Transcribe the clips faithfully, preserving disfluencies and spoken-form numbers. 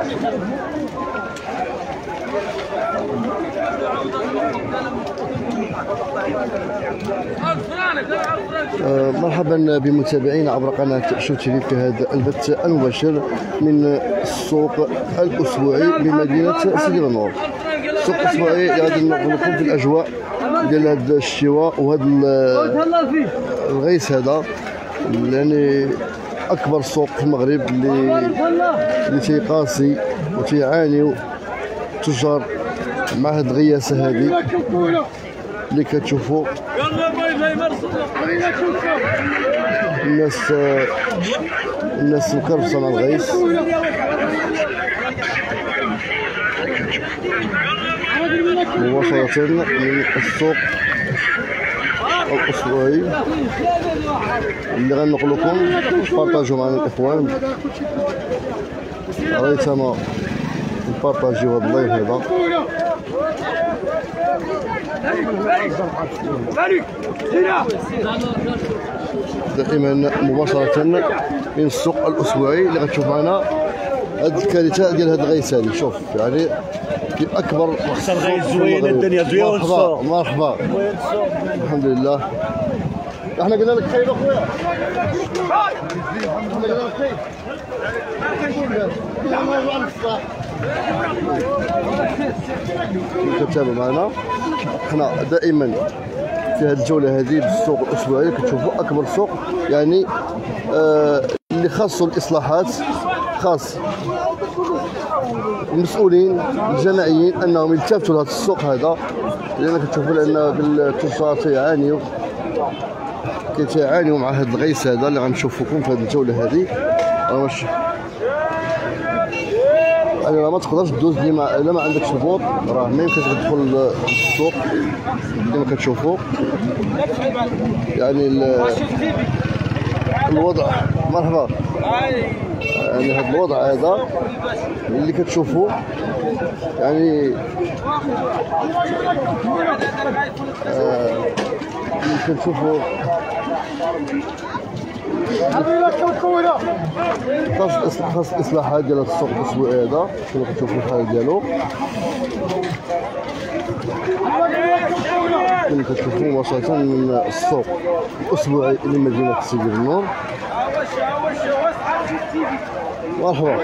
آه مرحبا بمتابعينا عبر قناه شو تي في في هذا البث المباشر من السوق الاسبوعي بمدينه سيدي بنور. السوق الاسبوعي غادي نقول لكم في الاجواء ديال هذا الشتاء وهذا الغيث هذا، يعني اكبر سوق في المغرب اللي اللي تيقاسي وتيعانيو التجار مع هاد الغياسه هذه اللي كتشوفوا. الناس الناس مكرفسه مع الغيث. مباشرة من السوق الأسبوعي اللي غنقول لكم بارطاجيو معنا الإخوان. ريتما نبارطاجيو هذا اللايف هذا. دائما مباشرة من السوق الأسبوعي اللي غتشوف معنا هاد الكارثة ديال هاد الغيث هادي. شوف يعني اكبر احسن غيث زوينه الدنيا زوينه. مرحبا مرحبا الحمد لله. احنا قلنا لك خير اخويا، احنا قلنا لك خير. كتابعوا معنا احنا دائما في هذه الجوله هذه بالسوق الاسبوعي. كتشوفوا اكبر سوق يعني آه اللي خاصه الاصلاحات، خاص المسؤولين الجماعيين انهم يلتفتوا لهذا السوق هذا، لان كتشوفوا لان التجار تيعانيوا كيتعانيوا مع هذا الغيث هذا اللي غنشوفوكم في هذه الجوله هذه. واش يعني راه ما تقدرش دوز ديما الا ما عندكش البوط، راه ما يمكنش تدخل السوق كما كتشوفوا. يعني الوضع مرحبا، يعني هذا الوضع هذا اللي كتشوفوا يعني آه اللي كتشوفوا خاص خاص الاصلاحات ديال السوق الاسبوعي هذا كما كتشوفوا الحال ديالو. كما كتشوفوا مباشرة من السوق الاسبوعي لمدينة سيدي بنور. مرحبا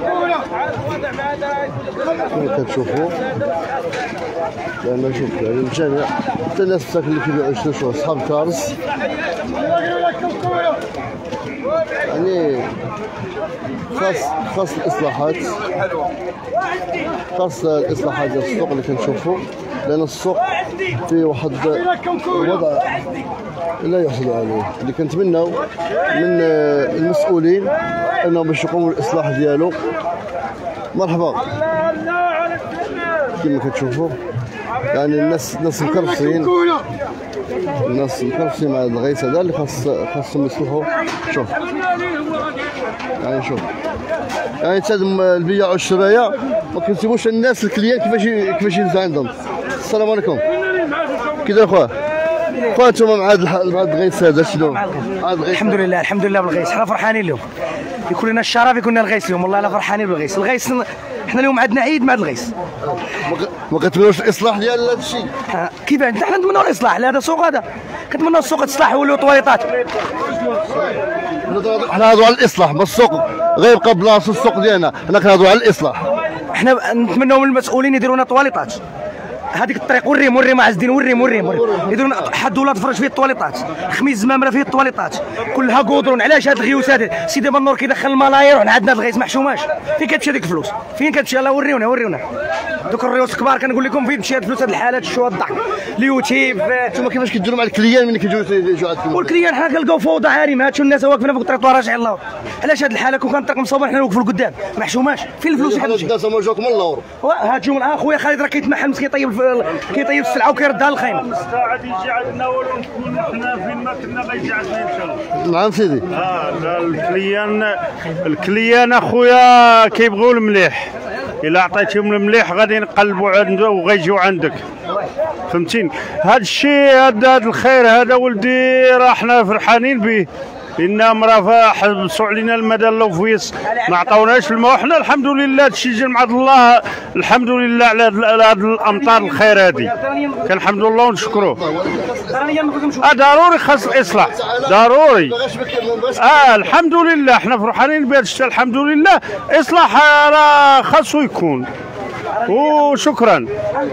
كما كتشوفوا، لان شوف يعني الجميع حتى الناس الساكن اللي كيبيعوا يشريو اصحاب الكارس يعني خاص خاص الاصلاحات خاص الاصلاحات ديال السوق اللي كنشوفوا، لان السوق فيه واحد الوضع لا يحصل عليه. اللي كنتمناو من المسؤولين انهم باش يقوموا بالاصلاح ديالو. مرحبا كما كتشوفوا يعني الناس الناس مكرفسين الناس مكرفسين مع الغيث هذا اللي خاص خاصهم يصلحوا. شوف يعني شوف يعني حتى البيع والشرايه ما كنسيبوش الناس الكليان كيفاش كيفاش ينزل عندهم. السلام عليكم، كي داير خويا؟ خويا انتم مع هذا مع هذا الغيث هذا شنو؟ الحمد لله الحمد لله بالغيث، حنا فرحانين اليوم. يكون لنا الشرف يكون لنا الغيث اليوم، والله الا فرحانين بالغيث. الغيث حنا اليوم عندنا عيد مع الغيث. ما كتمناوش الاصلاح ديال هذا الشيء؟ كيفاش حنا نتمناو الاصلاح لهذا السوق هذا، كنتمناو السوق تصلح ويوليو طواليطات. حنا نهضروا على الاصلاح، ما السوق غيبقى بلاصتو السوق ديالنا، حنا كنهضروا على الاصلاح. حنا نتمناو من المسؤولين يديروا لنا طواليطات. هذيك الطريق وريم وريم عز الدين وريم وريم وريم يديروا حد ولا تفرج فيه الطواليطات، خميس زمامره فيه الطواليطات كلها قودرون. علاش هاد الغيوس هذا سيدي بنور كيدخل الملايير وحنا عندنا الغيث ما حشوماش؟ فين كتمشي هذيك الفلوس؟ فين كتمشي؟ يلاه وريونا وريونا دوك الريوس الكبار كنقول لكم فين تمشي هاد الفلوس. هاد الحالات شو الضحك اليوتيوب. انتم كيفاش كديروا مع الكليان ملي كيجيو يجوا عندكم؟ والكليان حنا كنلقاو فوضى عارمه. هادشو الناس واقفين فوق الطريق راجع الله. علاش هاد الحاله كون كان الطريق مصوب حنا نوقفوا لقدام ما حشوماش؟ فين الفلوس اللي كتمشي؟ الناس ما جاوكم من اللور. هادشو من اخويا خالد راه كيتمحل مسكين كيطيب كيطيب السلعه وكيردها للخيمه. المستعد يجي عندنا ولو نكون حنا فين ما كنا غيجي عندنا ان شاء الله. نعم سيدي. اه الكليان الكليان اخويا كيبغيو المليح، الا عطيتهم المليح غادي ينقلبوا عنده وغيجيو عندك، فهمتيني؟ هذا الشيء هذا الخير هذا ولدي راه حنا فرحانين به، انهم راه حبسوا علينا المدى اللوفيس ما عطاوناش الماء، وحنا الحمد لله هادشي جا مع الله، الحمد لله على هاد الامطار الخير هادي، كنحمد الله ونشكروه. اه ضروري خاص الاصلاح ضروري. اه الحمد لله حنا فرحانين بهذا الشيء، الحمد لله اصلاح راه خاصو يكون. وشكرا.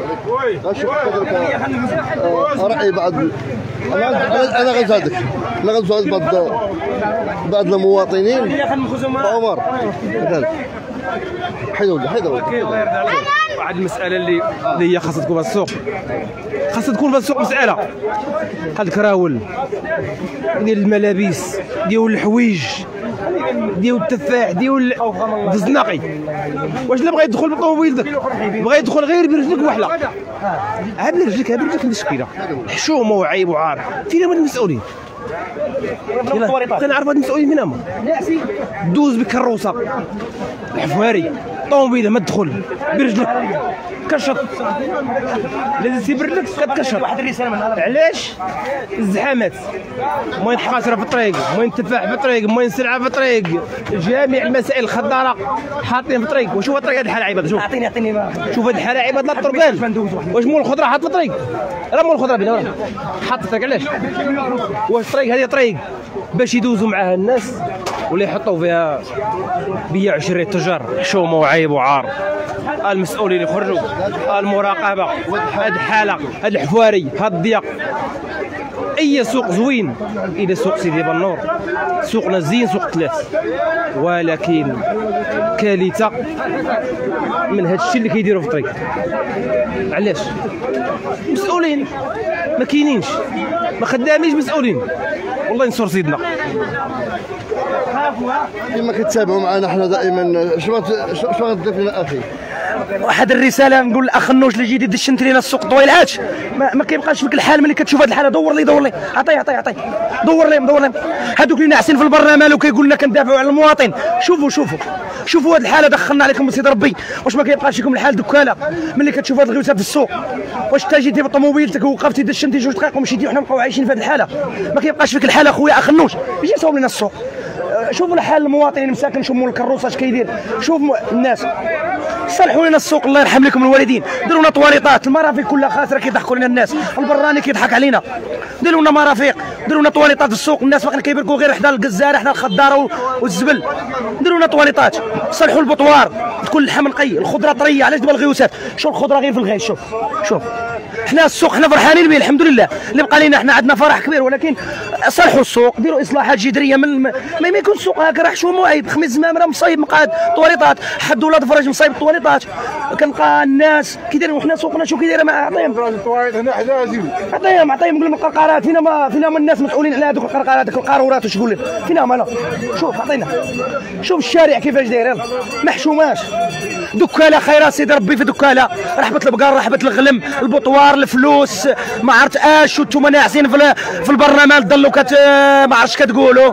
راي بعض انا انا غنزادك انا غنزاد بعض بعض المواطنين. عمر مثلا حيدوا حيدوا واحد المساله اللي اللي هي خاصها تكون في السوق، خاصها تكون في السوق مساله بحال الكراول ديال الملابس ديال الحوايج ديال التفاح ديال الزناقي. واش لا بغا يدخل بالطوموبيل داك بغا يدخل غير برجلك وحله، عاد برجلك عاد برجلك المشكله حشومه وعيب وعار. فين هما المسؤولين؟ كنعرف هاد المسؤولين فين هما؟ دوز بكروسه الحفاري طوموبيله ما تدخل برجلك كشط لازم تسيب رجلك كتكشط. علاش؟ الزحامات، موين حقاسره في الطريق، موين تفاح في الطريق، موين سلعه في الطريق، جميع المسائل الخضراء حاطين في الطريق. وشوف هاد الطريق هاد الحاله عباد، شوف اعطيني اعطيني شوف هاد الحاله عباد لا الطرقان. واش مول الخضره حاط في الطريق؟ راه مول الخضره بينا حاط في الطريق. علاش؟ واش الطريق هذه طريق باش يدوزوا معاها الناس ولا يحطوا فيها بيع وشري التجار حشومه وعيب وعار؟ المسؤولين يخرجوا، المراقبه، هاد الحاله، هاد الحفاري، هاد الضيق. اي سوق زوين الى سوق سيدي بنور، سوقنا زين سوق ثلاث، ولكن كارثه من هاد الشيء اللي كيديروا في الطريق. علاش؟ مسؤولين ما كاينينش، ما خدامينش مسؤولين، والله ينصر سيدنا. كما كتتابعوا معنا حنا دائما، شنو شنو غدير فينا اخي؟ واحد الرساله نقول الاخ النوش اللي جيت دشنت لينا السوق طويلات، ما, ما كيبقاش فيك الحال ملي كتشوف هذه الحاله. دور لي دور لي عطيه عطيه عطيه دور لي دور لي هذوك اللي ناعسين في البرنامج وكيقول لنا كندافعوا على المواطن. شوفوا شوفوا شوفوا هذه الحاله دخلنا عليكم بسيط ربي. واش ما كيبقاش فيكم الحال دكاله ملي كتشوف هذه الغيوسات في السوق؟ واش انت جيتي بالطوموبيلتك ووقفتي دشنتي جوج دقائق ومشيتي وحنا نبقاو عايشين في هذه الحاله؟ ما كيبقاش فيك الحال اخويا اخ النوش. يجي صوب لنا السوق، شوفوا الحال المواطنين مساكن، شوفوا مول الكروسه اش كيدير، شوف الناس. صلحوا لنا السوق الله يرحم لكم الوالدين، ديروا لنا طواليطات. المرافق كلها خاسره كيضحكوا لنا الناس، البراني كيضحك علينا. ديروا لنا مرافق، ديروا لنا طواليطات في السوق. الناس باقيين كيبركوا غير حدا الجزاره حدا الخضاره والزبل. ديروا لنا طواليطات، صلحوا البطوار تكون اللحم نقي، الخضره طريه. علاش دابا الغيوسات؟ شوف الخضره غير في الغيش. شوف شوف حنا السوق حنا فرحانين به الحمد لله، اللي بقى لينا حنا عندنا فرح كبير. ولكن صلحوا السوق، ديروا اصلاحات جذريه. من ما, ما يكون السوق هكا راه حشوم وعيب. خميس زمام راه مصايب مقعد طواليطات، حد ولاد فرج مصايب الطواليطات. كنلقى الناس كيديروا وحنا سوقنا شو كيدايره مع عطيهم الطواليط هنا حجازي عطيهم عطيهم نقول لهم القرقرات. فينا ما فينا ما الناس مسؤولين على هذوك القرقرات القارورات واش تقول لهم؟ فينا ما لا. شوف عطينا، شوف الشارع كيفاش داير، يلاه ما حشوماش. دكاله خيرات سيدي ربي في دكاله، رحبه البقر رحبه الغلم البطوار الفلوس ما عرفت اش. وانتم ناعسين في, في البرنامج ضلوا كت ما عرفتش كتقولوا.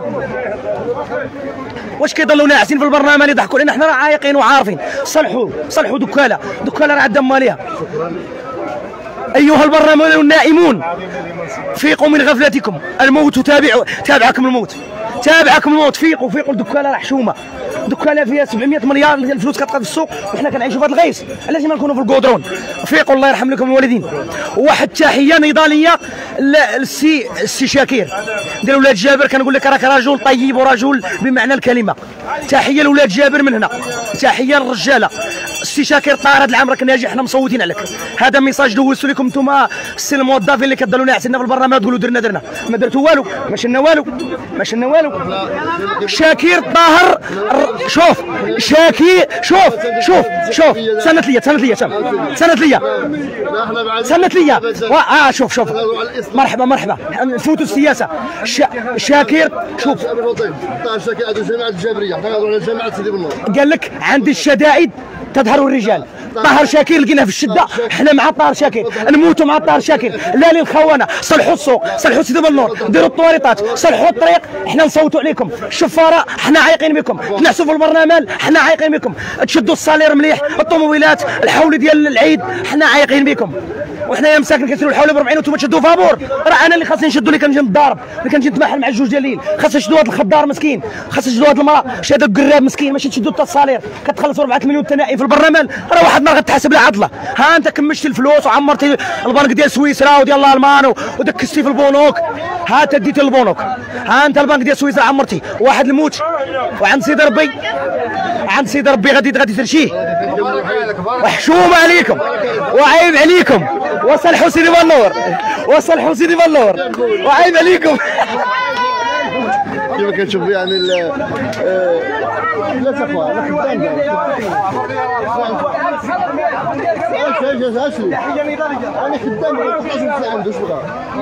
واش كيضلوا ناعسين في البرنامج يضحكوا علينا؟ حنا راه عايقين وعارفين. صلحوا صلحوا دكاله دكاله راه عندها ماليها. ايها البرنامج النائمون فيقوا من غفلتكم، الموت تابع تابعكم الموت تابعكم الموت. فيقوا فيقوا الدكاله راه حشومه، دكاله فيها سبعمية مليار الفلوس كتبقى في السوق وحنا كنعيشوا في هذا الغيث. علاش ما نكونوا في الكودرون؟ فيقوا الله يرحم لكم الوالدين. وواحد التحيه نضاليه للسي السي شاكير ديال ولاد جابر. كنقول لك راك رجل طيب ورجل بمعنى الكلمه. تحيه لولاد جابر من هنا، تحيه للرجاله. السي شاكير طار هذا العام راك ناجح، حنا مصوتين عليك. هذا ميساج دوزتو لكم نتوما السي الموظفين اللي كدلوا ناعسين في البرنامج تقولوا درنا درنا، ما درتوا والو، ما شلنا والو ما شلنا والو. شاكير طاهر شوف شاكير شوف شوف شوف سنت ليا سنت ليا سنت ليا سنت ليا اه شوف شوف مرحبا مرحبا نفوتوا السياسه. شا شاكير شوف طاهر شاكير عنده جامعه الجابريه، حنا كنهضروا على جامعه سيدي بنور. قال لك عند الشدائد تظهر الرجال. طاهر شاكير لقيناه في الشده، حنا مع طاهر شاكير، نموتوا مع طاهر شاكير. لا للخونه، صلحوا السوق، صلحوا سيدي بنور، ديروا الطواليطات، صلحوا الطريق، حنا نصوتوا عليكم. الشفاره حنا عايقين بكم، تنعسوا في البرنامج حنا عايقين بكم، تشدوا الصالير مليح، الطوموبيلات الحول ديال العيد حنا عايقين بكم. وحنايا مساكن كنسيروا الحوله ب أربعين وانتم تشدوا فابور. راه انا اللي خاصني نشدوا اللي كنجي نضارب، اللي كنجي نتمحل مع الجوج ديال الليل. خاص يشدوا هذا الخضار مسكين، خاص يشدوا هذه المراه، شي هذا القراب مسكين، ماشي تشدوا حتى الصالير كتخلصوا أربعة مليون الثنائي في البرلمان. راه واحد ما غتحاسب لا عضله. ها انت كمشتي الفلوس وعمرتي البنك ديال سويسرا وديال الالمان ودكستي في البنوك. ها انت ديتي البنوك، ها انت البنك ديال سويسرا عمرتي. واحد الموت وعند سيدي ربي، عند سيدي ربي غادي غادي ترشيه. وحشوم عليكم وعيب عليكم. وصلحوا سيدي بالنور، وصلحوا سيدي بالنور وعيب عليكم. كيف كتشوف يعني ال لا تقوى لا خدام اسري انا خدام ما عندوش بغا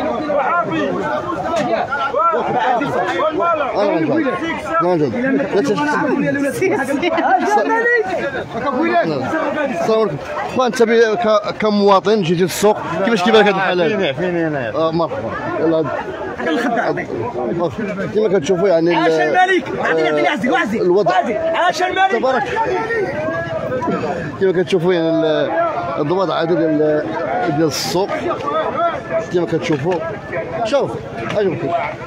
انا نجد صورك خوان انت كمواطن جيتي للسوق كيفاش كيبان لك هذه الحالات؟ فين هنا اه مرحبا يلاه كما كتشوفوا يعني عاش الملك. عطيني عزك وعزك الوضع عاش الملك تبارك. كما كتشوفوا يعني الوضع هذا ديال ديال السوق كما كتشوفوا. شوف عجبك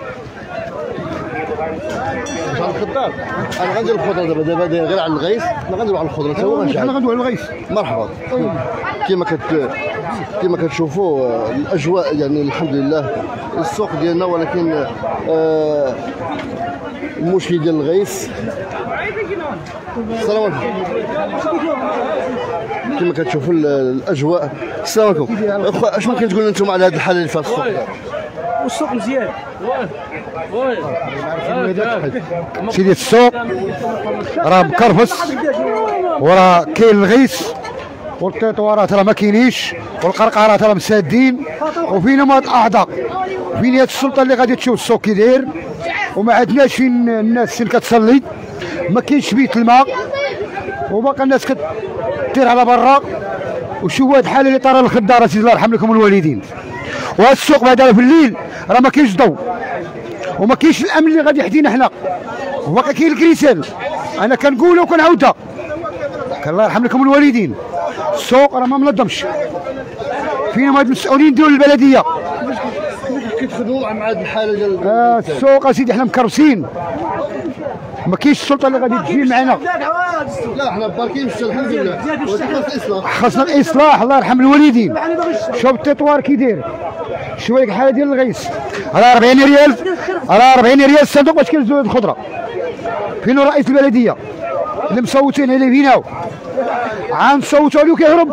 شحال الخضار. انا غندير الخضره دابا دابا غير على الغيث، ما غنديرو على الخضره حتى هو غنشعل. حنا غندويو على الغيث. مرحبا. كما كت كما كتشوفوا الاجواء يعني الحمد لله السوق ديالنا، ولكن آه المشكل ديال الغيث. السلام عليكم. كما كتشوفوا الاجواء. السلام عليكم. اخويا اش ممكن تقول انتم على هذه الحاله اللي فيها السوق؟ والسوق مزيان. سيدي السوق راه مكرفس وراه كاين الغيث والتطوارات راه ما كاينيش والقرقرات راه مسادين وفينا هاد الاعضاء. فين هاد السلطه اللي غادي تشوف السوق كي داير وما عندناش فين الناس فين كتصلي، ما كاينش بيت الماء وباقي الناس كتطير على برا. وشوفوا هاد الحاله اللي طار الخضار سيدي الله يرحم لكم الوالدين. وهاد السوق بعدا في الليل راه ما كاينش ضوء وما كاينش الامن اللي غادي يحدينا حنا، وباقي كاين الكريسال. انا كنقولها وكنعاودها الله يرحم لكم الوالدين. السوق راه ما منظمش. فين هاد المسؤولين ديال البلديه؟ كيتخدموا مع هذه الحاله ديال آه السوق اسيدي حنا مكرسين، ما كاينش السلطه اللي غادي تجي معنا. لا حنا باركين الحمد لله، ولكن خاص الاصلاح. خاصنا الاصلاح الله يرحم الوالدين. شوف التطوار كي داير، شوف هيك الحاله ديال الغيث راه أربعين ريال، راه أربعين ريال الصندوق باش كينزلوا هاد الخضره. فين رئيس البلديه اللي مصوتين عليه؟ فينا عام صوتوا عليه وكيهرب.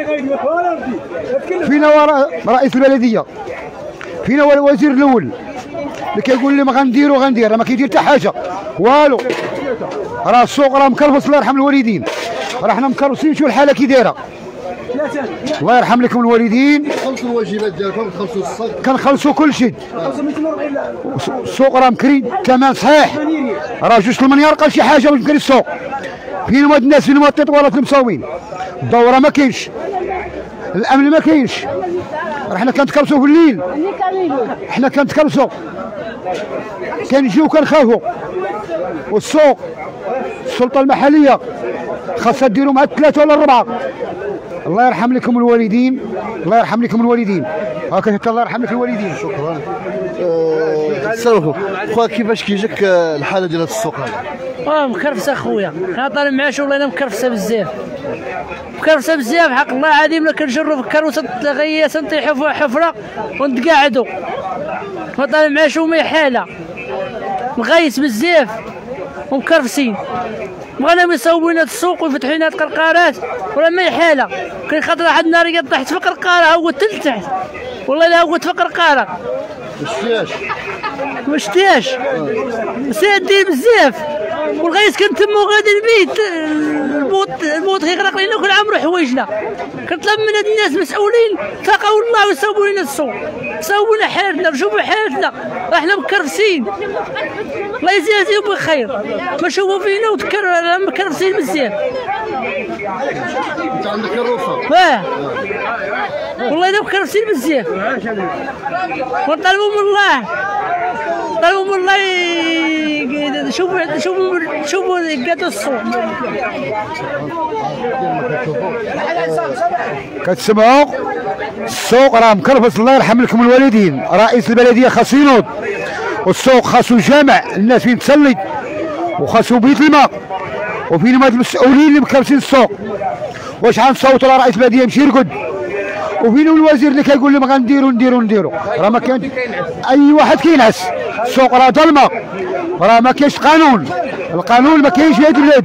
فين هو رئيس البلديه؟ فين هو الوزير الاول اللي كيقول لي ما غندير وغندير؟ راه ما كيدير حتى حاجه والو. راه السوق راه مكرفس الله يرحم الوالدين. راه حنا مكرفسين. شوف الحاله كي دايره الله يرحم لكم الوالدين. خلصوا الواجبات ديالكم، تخلصوا الصك، كنخلصوا كل شيء. السوق راه مكري كمان صحيح، راه جوج المليار قال شي حاجه باش مكري السوق. فين هما الناس؟ فين هما التطويرات المساوين؟ الدوره ما كاينش، الامن ما كاينش. راه حنا كنتكرسوا في الليل، حنا كنتكرسوا كنجيو كنخافوا. والسوق السلطه المحليه خاصها ديروا مع الثلاثه ولا الاربعه. الله يرحم لكم الوالدين، الله يرحم لكم الوالدين. هكا الله يرحم لك الوالدين. شكرا. السلام عليكم. خويا كيفاش كيجيك الحاله ديال هذا السوق هذا؟ اه مكرفسه خويا، انا طالع معاش والله انا مكرفسه بزاف، مكرفسه بزاف حق الله العظيم. لا كنجرو في الكروسه غياس نطيحوا في حفره ونتقاعدوا. انا طالع معاش وما حاله مغيس بزاف ومكرفسين. بغينا يصوبوا لنا السوق ويفتحوا لنا القرقارات ولا ما حاله. كاين خاطر واحد النهار قد طحت في قرقاره هو تحت والله لا هو في قرقاره ما شتيهاش ما شتيهاش سادين بزاف. والغيث كان تما غادي البيت الموت الموت كيغرق لينا كل عام نروح حوايجنا. كنطلب من هاد الناس مسؤولين تقوا الله ويصوبوا لنا السوق، صوبوا لنا حالتنا، رجووا حالتنا، راه حنا مكرفسين. الله يجازيهم بخير، ما شوفوا فينا وتكرر مكرفسين بزاف. انت عندك الرخصه؟ اه والله انا مكرفسين بزاف. ونطلبوا من الله، طلبوا من الله شوفوا شوفوا شوفوا قادوا السوق. كتسمعوا السوق راه مكرفس. الله يرحم لكم الوالدين. رئيس البلديه خاصو ينوض، والسوق خاصو جامع الناس فين تصلي، وخاصو بيت الماء، وفين هاد المسؤولين اللي مكرفسين السوق. واش غنصوتوا على رئيس البلديه يمشي يرقد؟ وفين الوزير اللي كيقول لهم غنديروا نديروا نديروا؟ راه ما كاين اي واحد كينعس. السوق راه ظلمه، راه ما كاينش قانون، القانون ما كاينش في هاد البلاد.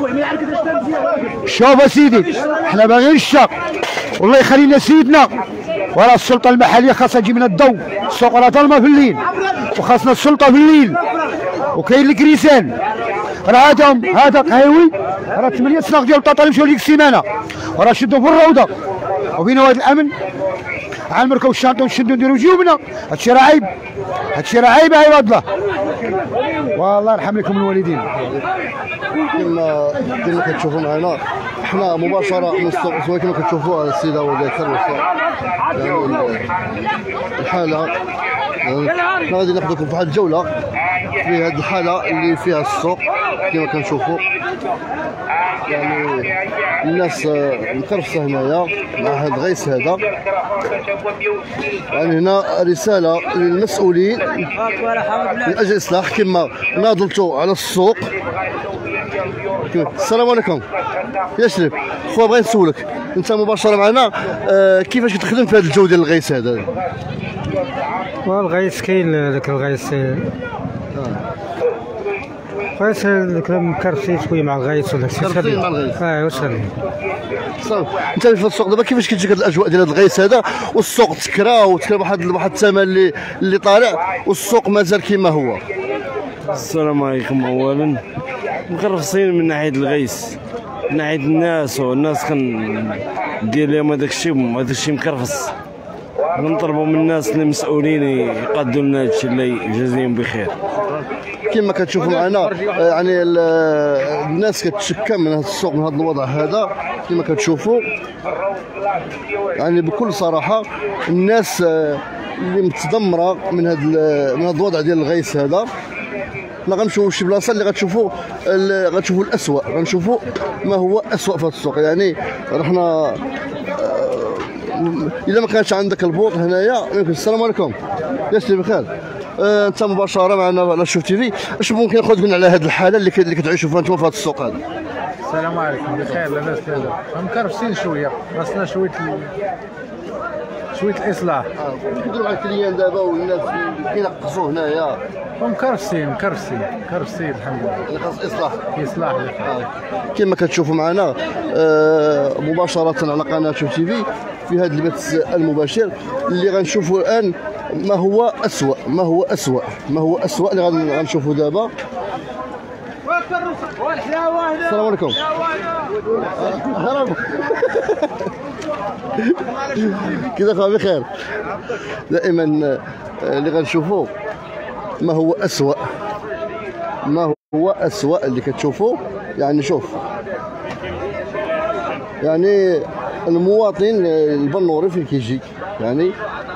شوف اسيدي، حنا باغيين الشق، والله يخلينا سيدنا، وراه السلطه المحليه خاصها تجي من الضوء. السوق راه ظلمه في الليل، وخاصنا السلطه في الليل، وكاين الكريسان. راه هذا هذا قهيوي راه ثمانية سناق ديال البطاطا اللي مشاو ديك السيمانه، وراه شدوا في الروضه. وفين هو هذا الامن؟ غنمركو الشانطه ونشدو نديرو جيوبنا. هادشي راه عيب، هادشي راه عيب عباد الله. والله يرحم لكم الوالدين. كما كما كتشوفوا معنا حنا مباشره من السوق، سواء كما كتشوفوا هذا السيده هو داير كروسه. يعني الحاله حنا غادي ناخذكم في واحد الجوله في هذه الحاله اللي فيها السوق كما كنشوفوا. يعني الناس مكرفسه هنايا مع هذا الغيث هذا. يعني هنا رساله للمسؤولين من اجل الاصلاح كما ناضلتوا على السوق. السلام عليكم يا شريف خويا، بغيت نسولك انت مباشره معنا، آه كيفاش كتخدم في هذا الجو ديال الغيث هذا؟ والغيث كاين ذاك الغيث غيث مكرفسين شويه مع الغيث وداك الشيء. مكرفسين مع الغيث. اه واش خلي صافي. انت في السوق دابا كيفاش كتجيك هاد الاجواء ديال هاد الغيث هذا، والسوق تكرا وتكرا بواحد واحد الثمن اللي اللي طالع، والسوق مازال كما هو؟ السلام عليكم. اولا مكرفسين من ناحيه الغيث، من ناحيه الناس، والناس كندير لهم هذاك الشيء هذاك الشيء مكرفس. نطلبوا من الناس المسؤولين يقدوا لنا هذا الشيء، الله يجازيهم بخير. كما كتشوفوا معنا يعني الناس كتشكى من هذا السوق، من هذا الوضع هذا. كما كتشوفوا يعني بكل صراحه الناس اللي متدمره من هذا من هذا الوضع ديال الغيث هذا. حنا غنمشيو لشي بلاصه اللي غتشوفوا غتشوفوا الاسوء، غنشوفوا ما هو اسوء في هذا السوق. يعني رحنا اذا ما كانش عندك البوط هنايا. السلام عليكم يا سيدي بخير. آه، انت مباشره معنا على شوف تي في، اش ممكن ناخذ لنا على هذه الحاله اللي اللي كتعيشوا فيها انتم في هذا السوق هذا؟ السلام عليكم بخير لاباس لاباس. مكرفسين شويه، خاصنا شويه شويه الاصلاح. اه كيديروا مع الكليان دابا والناس كينقصوا هنايا. مكرفسين مكرفسين مكرفسين الحمد لله. اللي خاص اصلاح. اصلاح. آه. كما كتشوفوا معنا آه مباشره على قناه شوف تي في في هذا البث المباشر اللي غنشوفوا الان ما هو أسوأ ما هو أسوأ ما هو أسوأ اللي غنشوفوا دابا. السلام عليكم. كذا خويا بخير. دائما اللي غنشوفوا ما هو أسوأ ما هو أسوأ اللي كتشوفوا. يعني شوف، يعني المواطن البنوري فين كيجي، يعني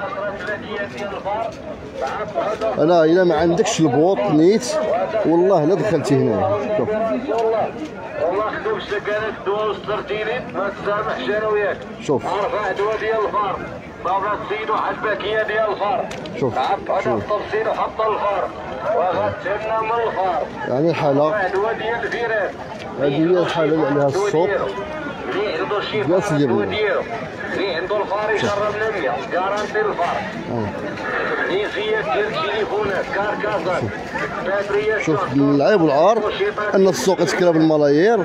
انا الا ما عندكش البوط نيت والله لا دخلتي هنا. شوف والله خدم السكنات الدواء والسرتينين ما تسامحش انا وياك. شوف رفع دواء ديال الفار، صابنا السيد وحد باكيه ديال الفار. شوف شوف التفصيل وحط الفار وغتمنا من الفار. يعني الحاله دواء ديال الفيران، هذه هي الحاله اللي عليها السوق. اللي عنده شي فار الدواء ديالو، اللي عنده الفار يشرب لنا كارانتي الفار. نيسيات ديال التليفونات، كاركاسات، باتريات. شوف العيب والعار ان السوق يتكرا بالملايير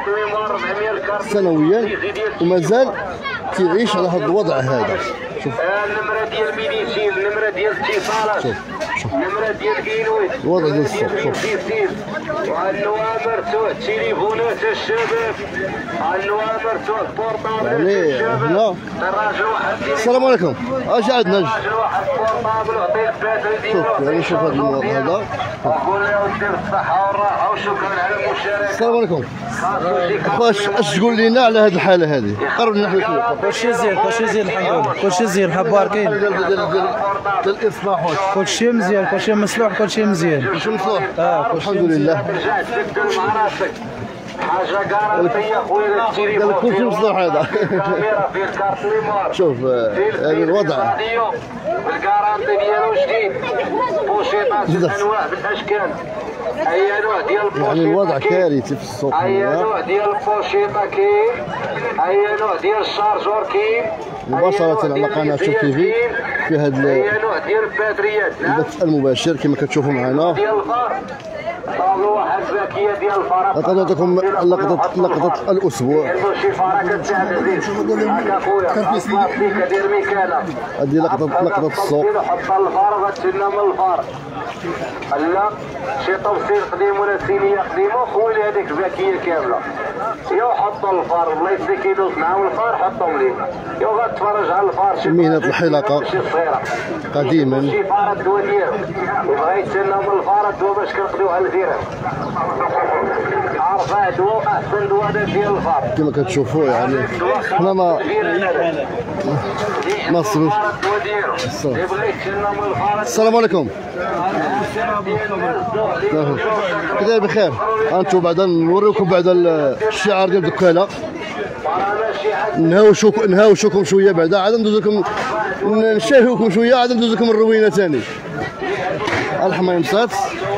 سنويا ومازال كيعيش على هذا الوضع هذا. شوف النمره ديال الميديسين، النمره ديال الاتصالات، شوف شوف النمره ديال كينويت، الوضع ديال السوق. شوف النوامر تاع التليفونات الشباب، النوامر تاع البورطابل يعني هنا. السلام عليكم. اش عندنا نجي شوف يعني شوف هذا الوضع هذا. نقول له دير الصحه والراحه وشكرا على المشاركه. السلام عليكم. واش اش تقول لنا على هذه الحاله هذه؟ قرب لنا شويه. كلشي زين كلشي زين الحمد لله، كلشي زين حنا باركين. ديال ديال الاصلاح كلشي مزيان كلشي مصلوح كلشي مزيان. كلشي مصلوح. اه الحمد لله. حاجه كارنتيه خويا قال لك كلشي مصلوح هذا. كاميرا فيه الكارت ليمار. شوف هذه الوضع الكارنتي ديالو جديد بوشيطات انواع بالاشكال. اي نوع ديال البوشيطه يعني الوضع كارثي في السوق. اي نوع ديال البوشيطه كاين، اي نوع ديال الشارجور كاين مباشرة على قناة شوف تي في في هذا اي نوع ديال الباتريات البث المباشر كما كتشوفوا معنا. ديال الفار صابوا واحد الذكيه ديال الفار. لقد نعطيكم لقطة لقطة الأسبوع. عنده شي فاره كتساعد عزيز هكا خويا كرفيك دير ميكانه. هذه لقطة لقطة السوق. حط الفار غتسنى من الفار. لا شي توصيل قديم ولا سينيه قديمه خويا هذيك ذكيه كامله. يا حط الفار الله يسلك يدوز معاهم الفار حطهم لينا. يا غتفرج على الفار شي مهنة الحلاقة قديما. شي فاره الدواء ديالو يبغى يتسنى من الفار الدواء باش كنقضيوها للفيران. عرفه دواء احسن دواء ديال الفار كما كتشوفوا يعني حنا ما ما صبرش. السلام عليكم. كي بخير. انتم بعدا نوريكم بعدا الشعار ديال الدكاله. نهاوشوكم نهاوشوكم شويه بعدا عاد ندوز لكم نشاهوكم شويه عاد ندوز لكم الروينه ثاني. الحمايه مسات.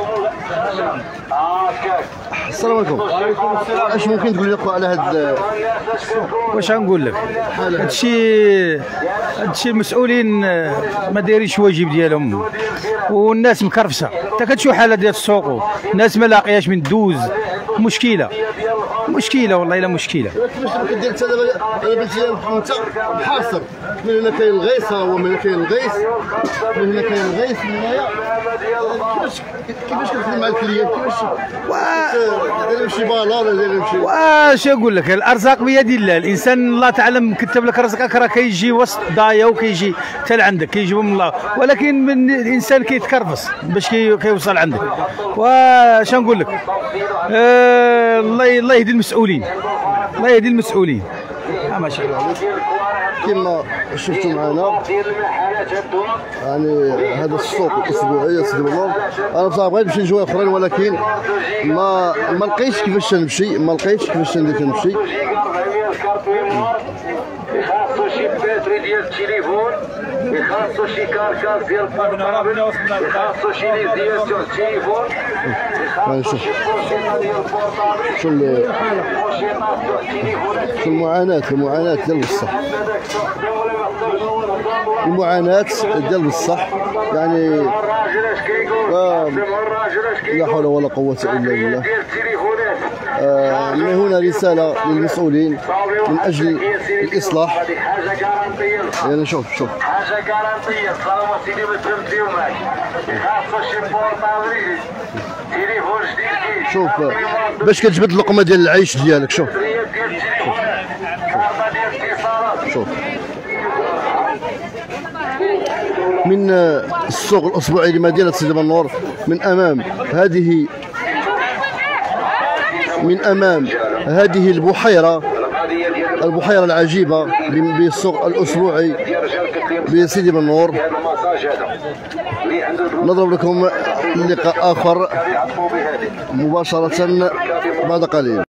السلام عليكم. اش ممكن تقول لي على هاد واش غنقول لك؟ هادشي هادشي المسؤولين ما دايرينش الواجب ديالهم والناس مكرفسه. انت كتشوف حاله ديال السوق الناس ما لاقياش من دوز. مشكله مشكله والله الا مشكله. كيفاش كدير انت دابا؟ انا بنتي انت محاصر من هنا كاين الغيث ها هو من هنا كاين الغيث من هنا كاين الغيث من هنايا. كيفاش كيفاش كتخدم مع الكليان؟ كيفاش داير شي بالون ولا داير شي واش نقول لك؟ الارزاق بيد الله. الانسان الله تعالى كتب لك رزقك راه كيجي وسط ضايا وكيجي حتى لعندك كيجيبو من الله، ولكن من الانسان كيتكرفس باش كي كيوصل عندك. واش نقول لك؟ آه الله الله يهدي المسؤولين الله يهدي المسؤولين. ما شاء الله كما شفتوا معنا يعني هذا السوق الاسبوعي سيدي والله. انا بصراحه بغيت نمشي لجوايه اخرين ولكن ما ما لقيتش كيفاش نمشي ما لقيتش كيفاش ندير نمشي. يخاصو شي باتري ديال التليفون، يخاصو شي كاركاس ديال البورطابل، يخاصو شي ليزياسيون التليفون، يخاصو شي بوشيطه ديال البورطابل. شو شو المعاناة المعاناة ديال بصح المعاناة ديال بصح يعني آه لا حول ولا قوة إلا بالله. آه من هنا رسالة للمسؤولين من أجل الإصلاح. يعني شوف شوف حاجة كارنتية صالما سيدي ما تفهمتيو معاك. يخاصو شي بورطابل تليفون جديد. شوف باش كتجبد اللقمة ديال العيش ديالك. شوف شوف من السوق الأسبوعي لمدينة سيدي بنور من أمام هذه من أمام هذه البحيرة البحيرة العجيبة بالسوق الأسبوعي بسيدي بنور. نضرب لكم لقاء آخر مباشرة بعد قليل.